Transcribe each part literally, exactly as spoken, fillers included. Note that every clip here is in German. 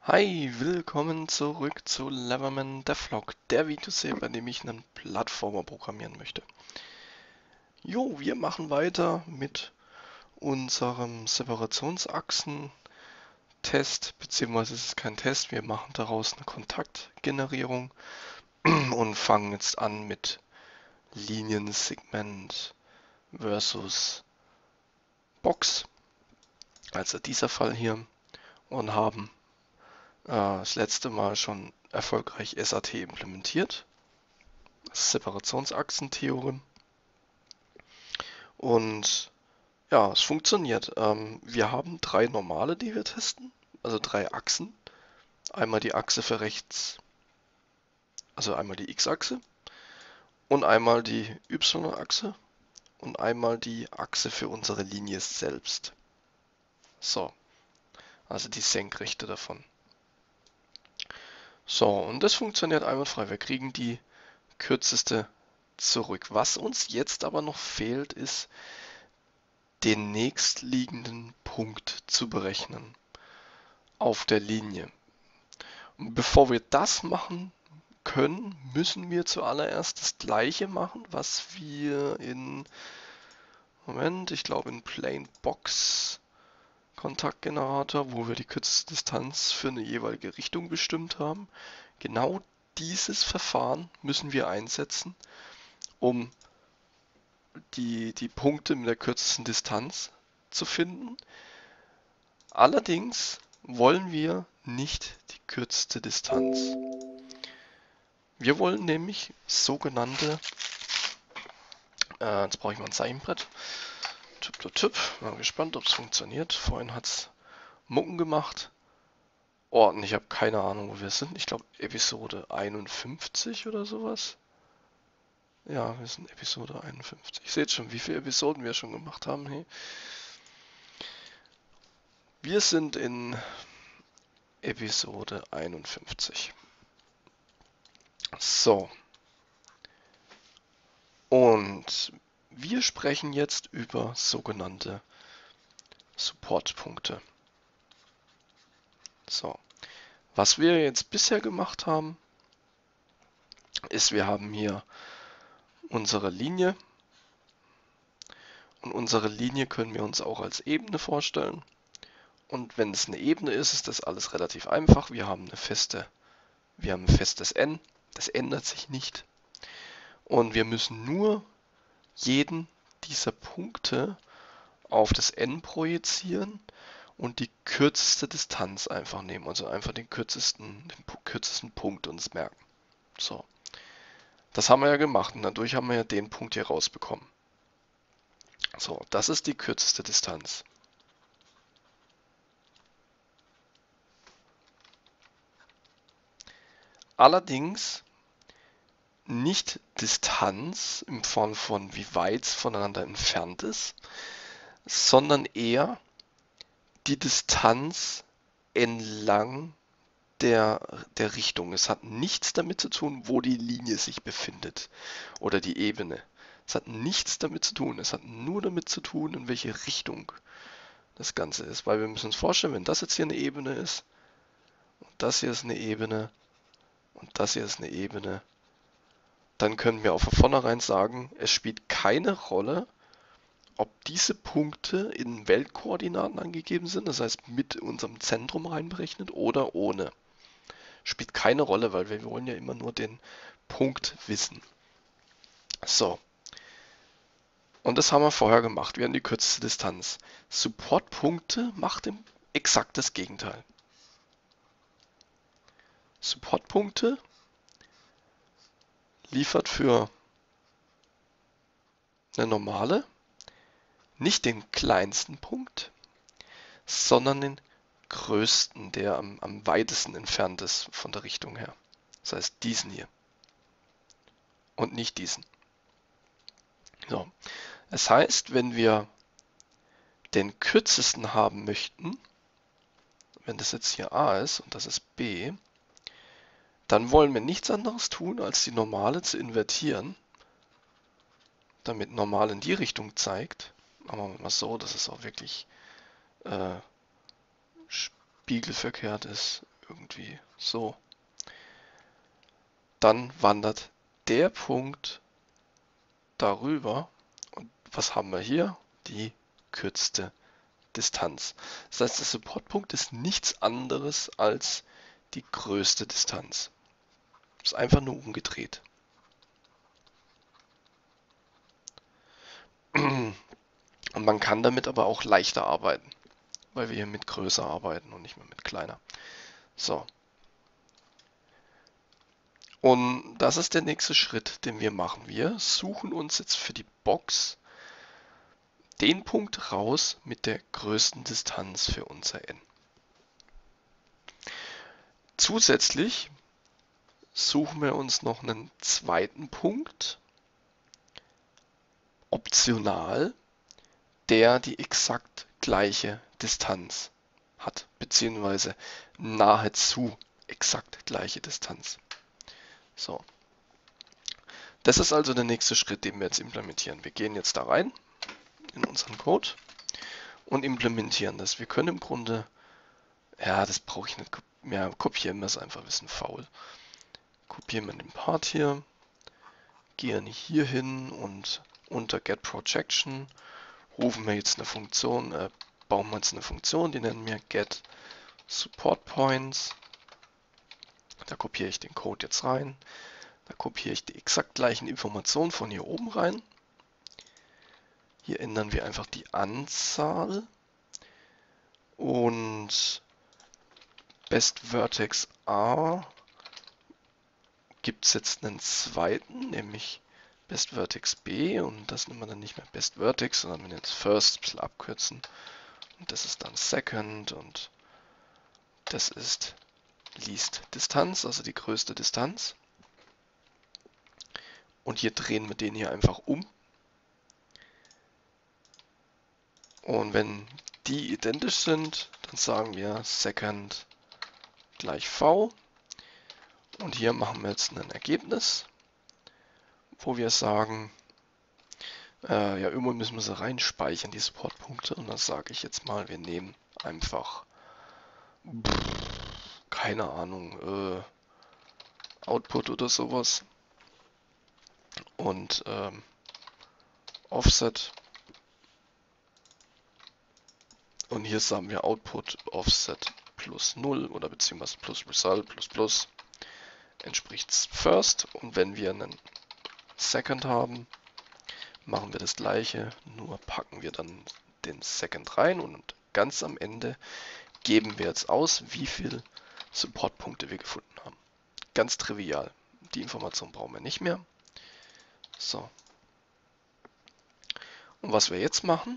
Hi, willkommen zurück zu Leverman Devlog, der Videoserie, bei dem ich einen Plattformer programmieren möchte. Jo, wir machen weiter mit unserem Separationsachsen-Test, beziehungsweise es ist kein Test, wir machen daraus eine Kontaktgenerierung und fangen jetzt an mit Liniensegment versus Box, also dieser Fall hier, und haben äh, das letzte Mal schon erfolgreich S A T implementiert. Separationsachsentheorem. Und ja, es funktioniert. Ähm, wir haben drei normale, die wir testen, also drei Achsen. Einmal die Achse für rechts, also einmal die X-Achse und einmal die Y-Achse und einmal die Achse für unsere Linie selbst. So, also die Senkrechte davon. So, und das funktioniert einwandfrei. Wir kriegen die kürzeste zurück. Was uns jetzt aber noch fehlt, ist den nächstliegenden Punkt zu berechnen auf der Linie. Und bevor wir das machen können, müssen wir zuallererst das gleiche machen, was wir in, Moment, ich glaube in Plain Box Kontaktgenerator, wo wir die kürzeste Distanz für eine jeweilige Richtung bestimmt haben. Genau dieses Verfahren müssen wir einsetzen, um die, die Punkte mit der kürzesten Distanz zu finden. Allerdings wollen wir nicht die kürzeste Distanz. Wir wollen nämlich sogenannte, äh, jetzt brauche ich mal ein Zeichenbrett. Tipp, tipp, tipp. Mal gespannt, ob es funktioniert. Vorhin hat es Mucken gemacht. Oh, und ich habe keine Ahnung, wo wir sind. Ich glaube Episode einundfünfzig oder sowas. Ja, wir sind Episode einundfünfzig. Seht schon, wie viele Episoden wir schon gemacht haben. Hey. Wir sind in Episode einundfünfzig. So. Und wir sprechen jetzt über sogenannte Supportpunkte. So. Was wir jetzt bisher gemacht haben, ist, wir haben hier unsere Linie. Und unsere Linie können wir uns auch als Ebene vorstellen. Und wenn es eine Ebene ist, ist das alles relativ einfach. Wir haben eine feste, wir haben ein festes N. Das ändert sich nicht. Und wir müssen nur jeden dieser Punkte auf das N projizieren und die kürzeste Distanz einfach nehmen. Also einfach den kürzesten, den kürzesten Punkt uns merken. So. Das haben wir ja gemacht und dadurch haben wir ja den Punkt hier rausbekommen. So, das ist die kürzeste Distanz. Allerdings nicht Distanz in Form von wie weit es voneinander entfernt ist, sondern eher die Distanz entlang der, der Richtung. Es hat nichts damit zu tun, wo die Linie sich befindet oder die Ebene. Es hat nichts damit zu tun. Es hat nur damit zu tun, in welche Richtung das Ganze ist. Weil wir müssen uns vorstellen, wenn das jetzt hier eine Ebene ist, und das hier ist eine Ebene, und das hier ist eine Ebene, dann können wir auch von vornherein sagen, es spielt keine Rolle, ob diese Punkte in Weltkoordinaten angegeben sind, das heißt mit unserem Zentrum reinberechnet oder ohne. Spielt keine Rolle, weil wir wollen ja immer nur den Punkt wissen. So. Und das haben wir vorher gemacht. Wir haben die kürzeste Distanz. Supportpunkte macht im exakt das Gegenteil. Supportpunkte liefert für eine normale nicht den kleinsten Punkt, sondern den größten, der am, am weitesten entfernt ist von der Richtung her. Das heißt diesen hier und nicht diesen. So. Das heißt, wenn wir den kürzesten haben möchten, wenn das jetzt hier A ist und das ist B, dann wollen wir nichts anderes tun, als die Normale zu invertieren, damit normal in die Richtung zeigt. Machen wir mal so, dass es auch wirklich äh, spiegelverkehrt ist. irgendwie so. Dann wandert der Punkt darüber. Und was haben wir hier? Die kürzeste Distanz. Das heißt, der Supportpunkt ist nichts anderes als die größte Distanz. Ist einfach nur umgedreht. Und man kann damit aber auch leichter arbeiten, weil wir hier mit größer arbeiten und nicht mehr mit kleiner. So. Und das ist der nächste Schritt, den wir machen. Wir suchen uns jetzt für die Box den Punkt raus mit der größten Distanz für unser n. Zusätzlich suchen wir uns noch einen zweiten Punkt, optional, der die exakt gleiche Distanz hat, beziehungsweise nahezu exakt gleiche Distanz. So. Das ist also der nächste Schritt, den wir jetzt implementieren. Wir gehen jetzt da rein in unseren Code und implementieren das. Wir können im Grunde, ja, das brauche ich nicht, ja, kopieren wir es einfach, wir sind faul. Kopieren wir den Part hier, gehen hier hin und unter Get Projection rufen wir jetzt eine Funktion, äh, bauen wir jetzt eine Funktion, die nennen wir Get Support Points. Da kopiere ich den Code jetzt rein. Da kopiere ich die exakt gleichen Informationen von hier oben rein. Hier ändern wir einfach die Anzahl und Best Vertex A gibt es jetzt einen zweiten, nämlich Best Vertex B, und das nennen wir dann nicht mehr Best Vertex, sondern wir nennen es First, ein bisschen abkürzen. Und das ist dann Second und das ist Least Distanz, also die größte Distanz. Und hier drehen wir den hier einfach um. Und wenn die identisch sind, dann sagen wir Second gleich V. Und hier machen wir jetzt ein Ergebnis, wo wir sagen, äh, ja, irgendwo müssen wir sie reinspeichern, die Supportpunkte. Und das sage ich jetzt mal, wir nehmen einfach, pff, keine Ahnung, äh, Output oder sowas. Und ähm, Offset. Und hier sagen wir Output Offset plus null oder beziehungsweise plus Result plus plus entspricht First. Und wenn wir einen Second haben, machen wir das gleiche, nur packen wir dann den Second rein und ganz am Ende geben wir jetzt aus, wie viele Supportpunkte wir gefunden haben. Ganz trivial. Die Information brauchen wir nicht mehr. So. Und was wir jetzt machen,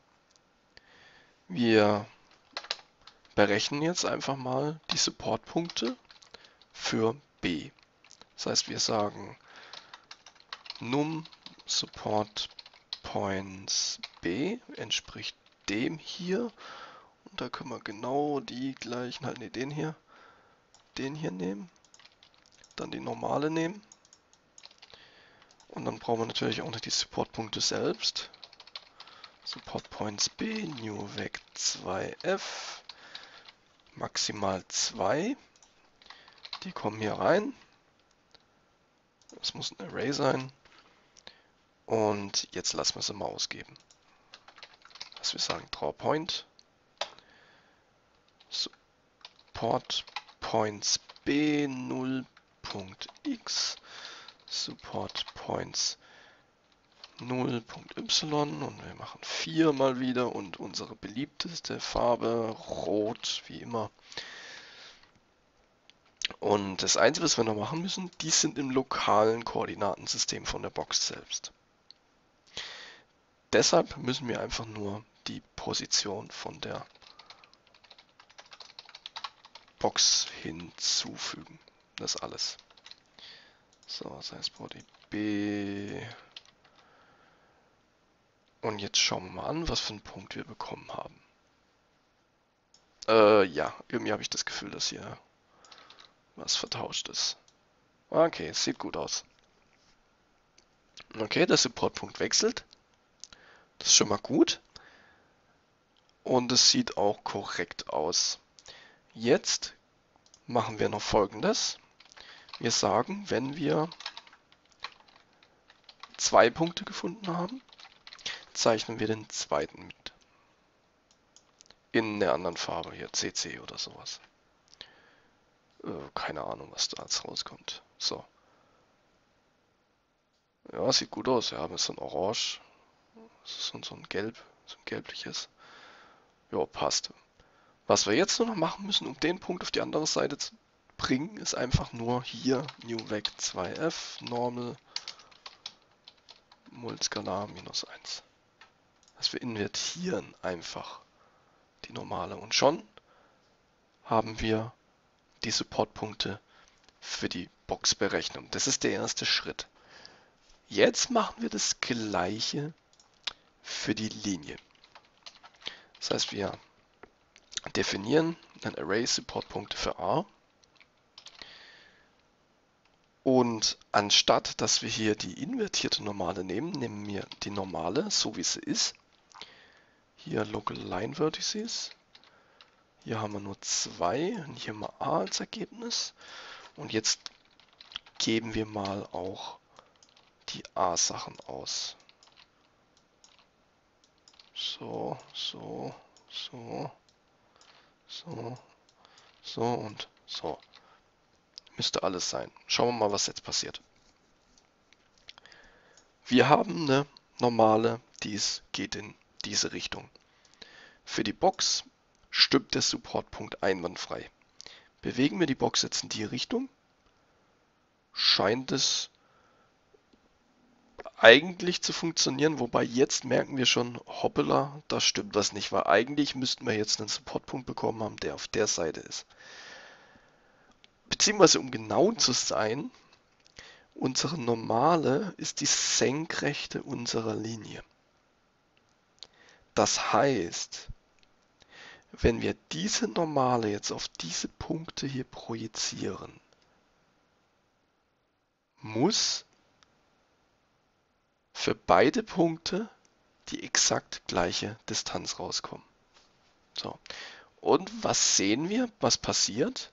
wir berechnen jetzt einfach mal die Supportpunkte für B. Das heißt, wir sagen num Support Points B entspricht dem hier. Und da können wir genau die gleichen, halt ne, den hier, den hier nehmen, dann die normale nehmen. Und dann brauchen wir natürlich auch noch die Supportpunkte selbst. Support Points B, New Vec zwei F, maximal zwei. Die kommen hier rein. Das muss ein Array sein. Und jetzt lassen wir sie mal ausgeben. Dass wir sagen drawPoint Support Points B null.x Support Points null.y und wir machen vier mal wieder und unsere beliebteste Farbe rot wie immer. Und das Einzige, was wir noch machen müssen, die sind im lokalen Koordinatensystem von der Box selbst. Deshalb müssen wir einfach nur die Position von der Box hinzufügen. Das ist alles. So, das heißt Body B. Und jetzt schauen wir mal an, was für einen Punkt wir bekommen haben. Äh, ja, irgendwie habe ich das Gefühl, dass hier was vertauscht ist. Okay, es sieht gut aus. Okay, der Supportpunkt wechselt. Das ist schon mal gut. Und es sieht auch korrekt aus. Jetzt machen wir noch Folgendes. Wir sagen, wenn wir zwei Punkte gefunden haben, zeichnen wir den zweiten mit. In der anderen Farbe, hier C C oder sowas. Äh, keine Ahnung, was da jetzt rauskommt. So. Ja, sieht gut aus. Ja, mit so ein Orange. So, so ein Gelb, so ein gelbliches. Ja, passt. Was wir jetzt nur noch machen müssen, um den Punkt auf die andere Seite zu bringen, ist einfach nur hier newVec zwei f normal mulscalar minus eins. Also wir invertieren einfach die normale und schon haben wir die Supportpunkte für die Boxberechnung. Das ist der erste Schritt. Jetzt machen wir das gleiche für die Linie. Das heißt, wir definieren ein Array Supportpunkte für A. Und anstatt, dass wir hier die invertierte Normale nehmen, nehmen wir die Normale, so wie sie ist. Hier Local Line Vertices. Hier haben wir nur zwei und hier haben wir A als Ergebnis. Und jetzt geben wir mal auch die A-Sachen aus. So, so, so, so, so und so. Müsste alles sein. Schauen wir mal, was jetzt passiert. Wir haben eine normale, die geht in diese Richtung. Für die Box stimmt der Supportpunkt einwandfrei. Bewegen wir die Box jetzt in die Richtung, scheint es eigentlich zu funktionieren, wobei jetzt merken wir schon, hoppala, da stimmt was nicht, weil eigentlich müssten wir jetzt einen Supportpunkt bekommen haben, der auf der Seite ist. Beziehungsweise, um genau zu sein, unsere Normale ist die Senkrechte unserer Linie. Das heißt, wenn wir diese Normale jetzt auf diese Punkte hier projizieren, muss für beide Punkte die exakt gleiche Distanz rauskommen. So. Und was sehen wir? Was passiert?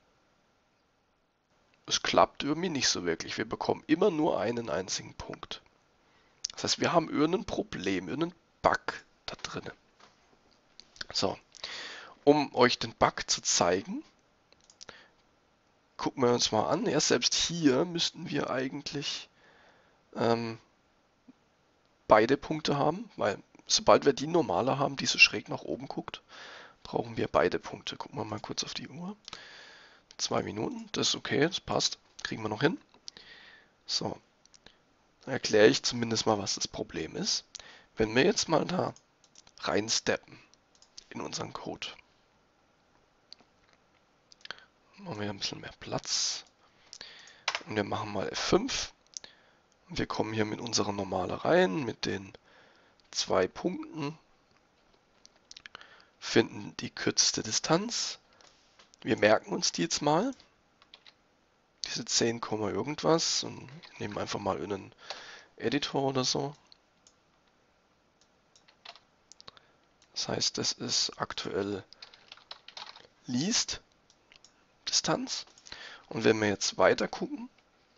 Es klappt irgendwie nicht so wirklich. Wir bekommen immer nur einen einzigen Punkt. Das heißt, wir haben irgendein Problem, irgendeinen Bug da drin. So. Um euch den Bug zu zeigen, gucken wir uns mal an. Ja, selbst hier müssten wir eigentlich ähm, beide Punkte haben, weil sobald wir die Normale haben, die so schräg nach oben guckt, brauchen wir beide Punkte. Gucken wir mal kurz auf die Uhr. Zwei Minuten, das ist okay, das passt. Kriegen wir noch hin. So, dann erkläre ich zumindest mal, was das Problem ist. Wenn wir jetzt mal da reinsteppen in unseren Code, machen wir ein bisschen mehr Platz. Und wir machen mal F fünf. Und wir kommen hier mit unserer Normale rein, mit den zwei Punkten. Finden die kürzeste Distanz. Wir merken uns die jetzt mal. Diese zehn, irgendwas. Und nehmen einfach mal einen Editor oder so. Das heißt, das ist aktuell Least Distanz. Und wenn wir jetzt weiter gucken,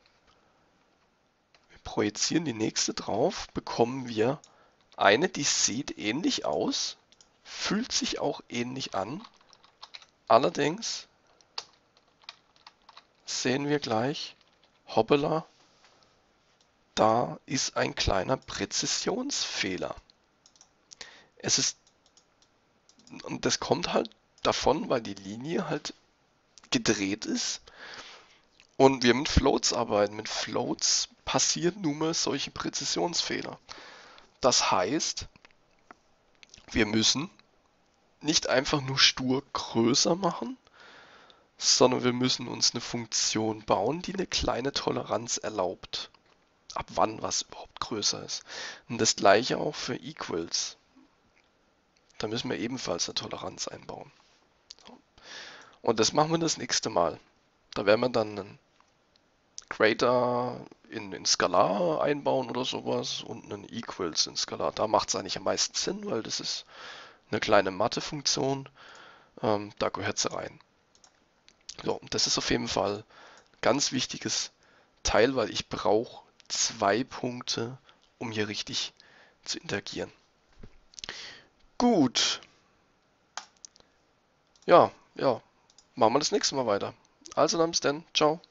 wir projizieren die nächste drauf, bekommen wir eine, die sieht ähnlich aus, fühlt sich auch ähnlich an. Allerdings sehen wir gleich, hoppala, da ist ein kleiner Präzisionsfehler. Es ist, und das kommt halt davon, weil die Linie halt gedreht ist und wir mit Floats arbeiten. Mit Floats passieren nun mal solche Präzisionsfehler. Das heißt, wir müssen nicht einfach nur stur größer machen, sondern wir müssen uns eine Funktion bauen, die eine kleine Toleranz erlaubt. Ab wann was überhaupt größer ist. Und das gleiche auch für Equals. Da müssen wir ebenfalls eine Toleranz einbauen. Und das machen wir das nächste Mal. Da werden wir dann einen Greater in, in Skalar einbauen oder sowas und einen Equals in Skalar. Da macht es eigentlich am meisten Sinn, weil das ist eine kleine Mathe-Funktion. Ähm, da gehört sie rein. Ja, und das ist auf jeden Fall ein ganz wichtiges Teil, weil ich brauche zwei Punkte, um hier richtig zu interagieren. Gut, ja, ja, machen wir das nächste Mal weiter. Also dann bis dann, ciao.